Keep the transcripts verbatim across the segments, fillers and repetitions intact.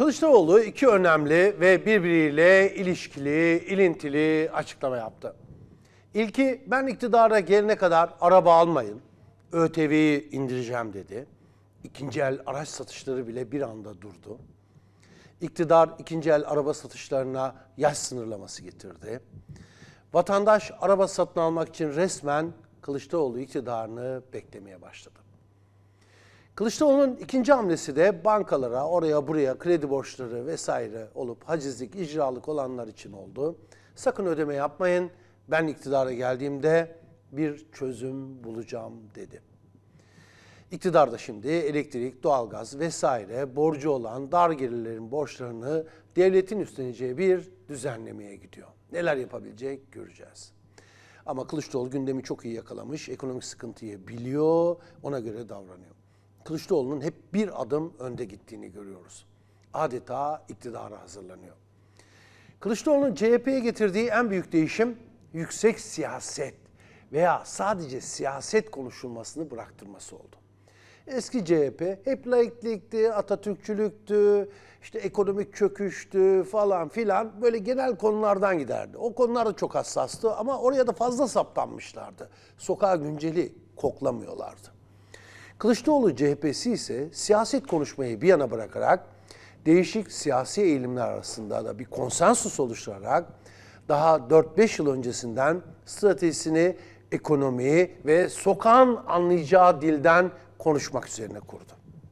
Kılıçdaroğlu iki önemli ve birbiriyle ilişkili, ilintili açıklama yaptı. İlki, ben iktidara gelene kadar araba almayın, ÖTV'yi indireceğim dedi. İkinci el araç satışları bile bir anda durdu. İktidar ikinci el araba satışlarına yaş sınırlaması getirdi. Vatandaş araba satın almak için resmen Kılıçdaroğlu iktidarını beklemeye başladı. Kılıçdaroğlu'nun ikinci hamlesi de bankalara, oraya buraya kredi borçları vesaire olup hacizlik, icralık olanlar için oldu. Sakın ödeme yapmayın, ben iktidara geldiğimde bir çözüm bulacağım dedi. İktidar da şimdi elektrik, doğalgaz vesaire borcu olan dar gelirlerin borçlarını devletin üstleneceği bir düzenlemeye gidiyor. Neler yapabilecek göreceğiz. Ama Kılıçdaroğlu gündemi çok iyi yakalamış, ekonomik sıkıntıyı biliyor, ona göre davranıyor. Kılıçdaroğlu'nun hep bir adım önde gittiğini görüyoruz. Adeta iktidara hazırlanıyor. Kılıçdaroğlu'nun C H P'ye getirdiği en büyük değişim yüksek siyaset veya sadece siyaset konuşulmasını bıraktırması oldu. Eski C H P hep laiklikti, Atatürkçülüktü, işte ekonomik çöküştü falan filan böyle genel konulardan giderdi. O konular da çok hassastı ama oraya da fazla saptanmışlardı. Sokağa günceli koklamıyorlardı. Kılıçdaroğlu C H P'si ise siyaset konuşmayı bir yana bırakarak değişik siyasi eğilimler arasında da bir konsensus oluşturarak daha dört beş yıl öncesinden stratejisini ekonomi ve sokağın anlayacağı dilden konuşmak üzerine kurdu.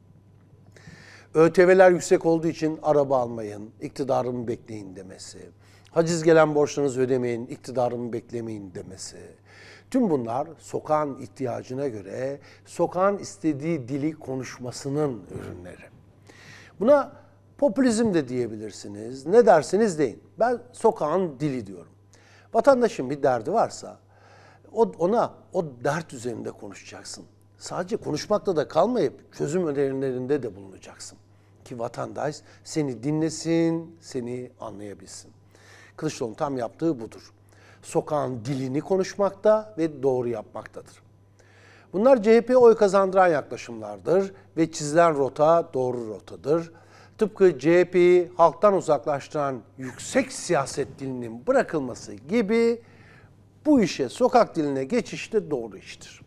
ÖTV'ler yüksek olduğu için araba almayın, iktidarımı bekleyin demesi, haciz gelen borçlarınızı ödemeyin, iktidarımı beklemeyin demesi. Tüm bunlar sokağın ihtiyacına göre sokağın istediği dili konuşmasının ürünleri. Buna popülizm de diyebilirsiniz, ne derseniz deyin. Ben sokağın dili diyorum. Vatandaşın bir derdi varsa ona o dert üzerinde konuşacaksın. Sadece konuşmakla da kalmayıp çözüm önerilerinde de bulunacaksın. Ki vatandaş seni dinlesin, seni anlayabilsin. Kılıçdaroğlu'nun tam yaptığı budur. Sokağın dilini konuşmakta ve doğru yapmaktadır. Bunlar C H P'ye oy kazandıran yaklaşımlardır ve çizilen rota doğru rotadır. Tıpkı C H P'yi halktan uzaklaştıran yüksek siyaset dilinin bırakılması gibi bu işe sokak diline geçiş de doğru iştir.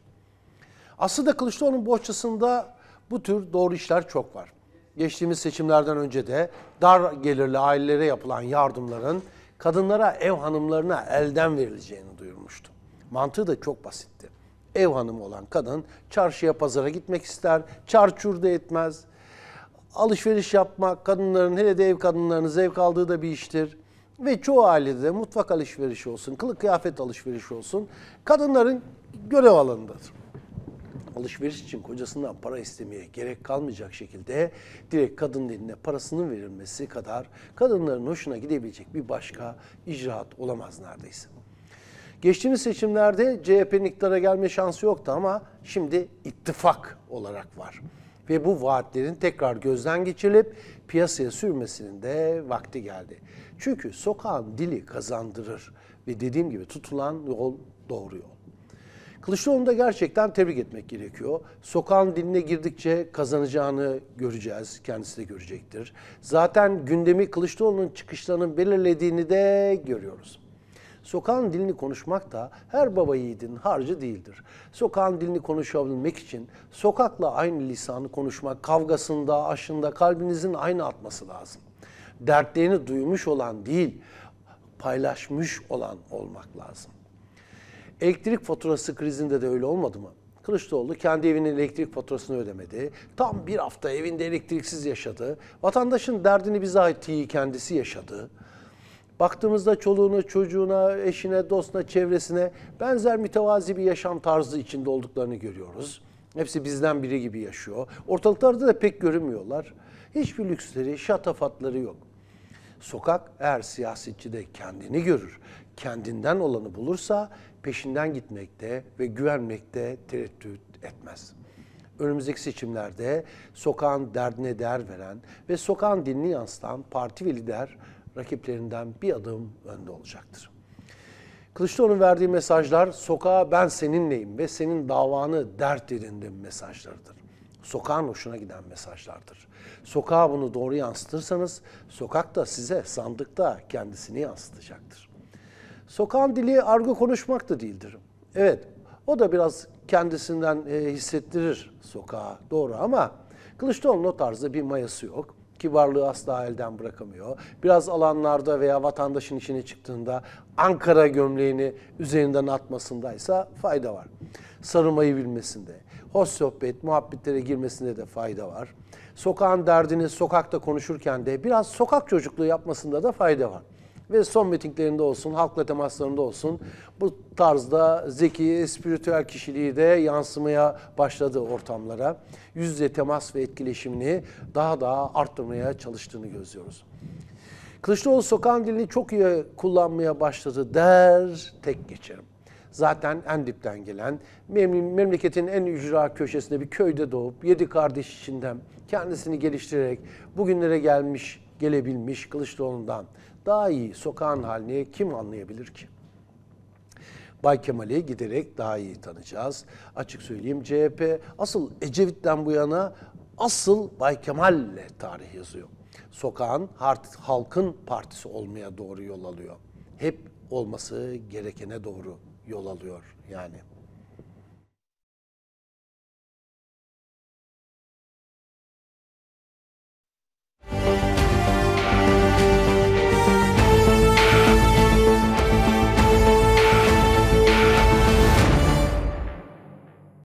Aslında Kılıçdaroğlu'nun bohçasında bu tür doğru işler çok var. Geçtiğimiz seçimlerden önce de dar gelirli ailelere yapılan yardımların kadınlara, ev hanımlarına elden verileceğini duyurmuştu. Mantığı da çok basitti. Ev hanımı olan kadın çarşıya, pazara gitmek ister, çarçur da etmez. Alışveriş yapmak, kadınların, hele de ev kadınlarının zevk aldığı da bir iştir. Ve çoğu ailede de mutfak alışverişi olsun, kılık kıyafet alışverişi olsun, kadınların görev alanındadır. Alışveriş için kocasından para istemeye gerek kalmayacak şekilde direkt kadının eline parasının verilmesi kadar kadınların hoşuna gidebilecek bir başka icraat olamaz neredeyse. Geçtiğimiz seçimlerde C H P'nin iktidara gelme şansı yoktu ama şimdi ittifak olarak var. Ve bu vaatlerin tekrar gözden geçirilip piyasaya sürmesinin de vakti geldi. Çünkü sokağın dili kazandırır ve dediğim gibi tutulan yol doğru yol. Kılıçdaroğlu'nu da gerçekten tebrik etmek gerekiyor. Sokağın diline girdikçe kazanacağını göreceğiz, kendisi de görecektir. Zaten gündemi Kılıçdaroğlu'nun çıkışlarının belirlediğini de görüyoruz. Sokağın dilini konuşmak da her baba yiğidin harcı değildir. Sokağın dilini konuşabilmek için sokakla aynı lisanı konuşmak, kavgasında, aşında kalbinizin aynı atması lazım. Dertlerini duymuş olan değil, paylaşmış olan olmak lazım. Elektrik faturası krizinde de öyle olmadı mı? Kılıçdaroğlu kendi evinin elektrik faturasını ödemedi. Tam bir hafta evinde elektriksiz yaşadı. Vatandaşın derdini bizatihi kendisi yaşadı. Baktığımızda çoluğuna, çocuğuna, eşine, dostuna, çevresine benzer mütevazi bir yaşam tarzı içinde olduklarını görüyoruz. Hepsi bizden biri gibi yaşıyor. Ortalıklarda da pek görünmüyorlar. Hiçbir lüksleri, şatafatları yok. Sokak eğer siyasetçi de kendini görür, kendinden olanı bulursa peşinden gitmekte ve güvenmekte tereddüt etmez. Önümüzdeki seçimlerde sokağın derdine değer veren ve sokağın dilini yansıtan parti ve lider rakiplerinden bir adım önde olacaktır. Kılıçdaroğlu'nun verdiği mesajlar sokağa ben seninleyim ve senin davanı dert edindim mesajlarıdır. Sokağın hoşuna giden mesajlardır. Sokağa bunu doğru yansıtırsanız sokak da size sandıkta kendisini yansıtacaktır. Sokağın dili argo konuşmak da değildir. Evet, o da biraz kendisinden e, hissettirir sokağa, doğru, ama Kılıçdaroğlu'nun o tarzda bir mayası yok. Kibarlığı asla elden bırakamıyor. Biraz alanlarda veya vatandaşın içine çıktığında Ankara gömleğini üzerinden atmasındaysa fayda var. Sarılmayı bilmesinde, hoş sohbet, muhabbetlere girmesinde de fayda var. Sokağın derdini sokakta konuşurken de biraz sokak çocukluğu yapmasında da fayda var. Ve son mitinglerinde olsun, halkla temaslarında olsun bu tarzda zeki, spiritüel kişiliği de yansımaya başladı ortamlara. Yüz yüze temas ve etkileşimini daha da arttırmaya çalıştığını gözlüyoruz. Kılıçdaroğlu sokağın dilini çok iyi kullanmaya başladı der, tek geçerim. Zaten en dipten gelen, memleketin en ücra köşesinde bir köyde doğup yedi kardeş içinden kendisini geliştirerek bugünlere gelmiş, gelebilmiş Kılıçdaroğlu'ndan daha iyi sokağın halini kim anlayabilir ki? Bay Kemal'i giderek daha iyi tanıyacağız. Açık söyleyeyim, C H P asıl Ecevit'ten bu yana asıl Bay Kemal'le tarih yazıyor. Sokağın, halkın partisi olmaya doğru yol alıyor. Hep olması gerekene doğru yol alıyor yani.